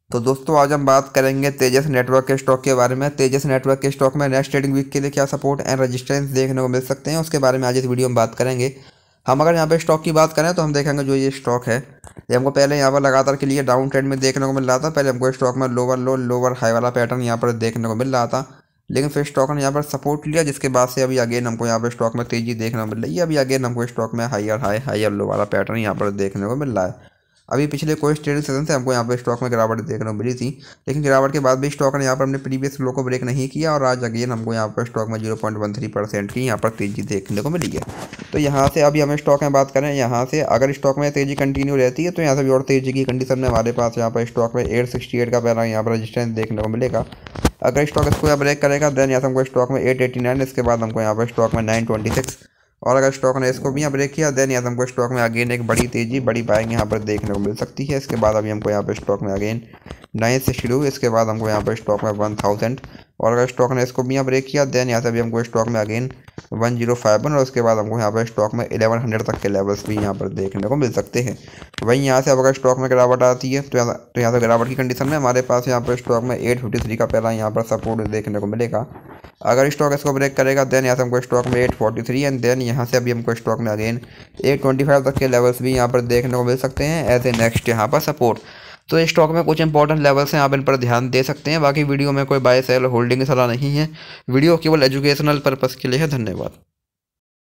तो दोस्तों आज हम बात करेंगे तेजस नेटवर्क के स्टॉक के बारे में। तेजस नेटवर्क के स्टॉक में नेक्स्ट ट्रेडिंग वीक के लिए क्या सपोर्ट एंड रेजिस्टेंस देखने को मिल सकते हैं, उसके बारे में आज इस वीडियो में बात करेंगे। हम अगर यहाँ पे स्टॉक की बात करें तो हम देखेंगे जो ये स्टॉक है ये हमको पहले यहाँ पर लगातार के लिए डाउन ट्रेंड में देखने को मिल रहा था। पहले हमको स्टॉक में लोअर लो लोअर हाई वाला पैटर्न यहाँ पर देखने को मिल रहा था, लेकिन फिर स्टॉक ने यहाँ पर सपोर्ट लिया, जिसके बाद से अभी अगेन हमको यहाँ पर स्टॉक में तेजी देखने को मिल रही है। अभी अगेन हमको स्टॉक में हायर हाई हायर लो वाला पैटर्न यहाँ पर देखने को मिल रहा है। अभी पिछले कोई ट्रेडिंग सेशन से हमको यहाँ पे स्टॉक में गिरावट देखने को मिली थी, लेकिन गिरावट के बाद भी स्टॉक ने यहाँ पर अपने प्रीवियस लो को ब्रेक नहीं किया और आज अगेन हमको यहाँ पर स्टॉक में 0.13% की यहाँ पर तेजी देखने को मिली है। तो यहाँ से अभी हमें स्टॉक में बात करें, यहाँ से अगर स्टॉक में तेजी कंटिन्यू रहती है तो यहाँ से भी और तेजी की कंडीशन में हमारे पास यहाँ पर स्टॉक में 868 का पहला यहाँ पर रजिस्टेंस देखने को मिलेगा। अगर स्टॉक इसको यहाँ ब्रेक करेगा देन यहाँ से हमको स्टॉक में 889, इसके बाद हमको यहाँ पर स्टॉक में 926, और अगर स्टॉक ने इसको भी यहाँ ब्रेक किया देन यहाँ हमको स्टॉक में अगेन एक बड़ी तेजी बड़ी बाइंग यहाँ पर देखने को मिल सकती है। इसके बाद अभी हमको यहाँ पर स्टॉक में अगेन 962, इसके बाद हमको यहाँ पर स्टॉक में 1000, और अगर स्टॉक ने इसको भी यहाँ ब्रेक किया देन यहाँ से भी हमको स्टॉक में अगेन 1051, और उसके बाद हमको यहाँ पर स्टॉक में 1100 तक के लेवल्स भी यहाँ पर देखने को मिल सकते हैं। वहीं यहाँ से अब अगर स्टॉक में गिरावट आती है तो यहाँ से गिरावट की कंडीशन में हमारे पास यहाँ पर स्टॉक में 853 का पहला यहाँ पर सपोर्ट देखने को मिलेगा। अगर स्टॉक इसको ब्रेक करेगा देन यहाँ से हमको स्टॉक में 843 एंड देन यहाँ से अभी हमको स्टॉक में अगेन 825 तक के लेवल्स भी यहाँ पर देखने को मिल सकते हैं एज ए नेक्स्ट यहाँ पर सपोर्ट। तो इस स्टॉक में कुछ इंपॉर्टेंट लेवल्स हैं, आप इन पर ध्यान दे सकते हैं। बाकी वीडियो में कोई बाय सेल होल्डिंग की सलाह नहीं है, वीडियो केवल एजुकेशनल पर्पज़ के लिए है। धन्यवाद।